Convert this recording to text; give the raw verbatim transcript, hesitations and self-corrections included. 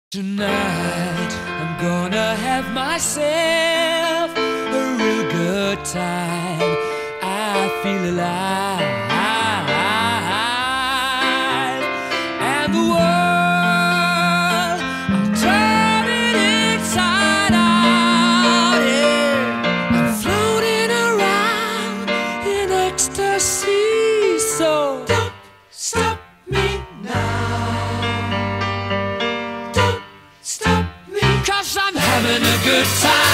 Tonight I'm gonna have myself a real good time. I feel alive, and the world, I'll turn it inside out. Yeah, I'm floating around in ecstasy. So don't stop me now. Stop me, 'cause I'm having a good time.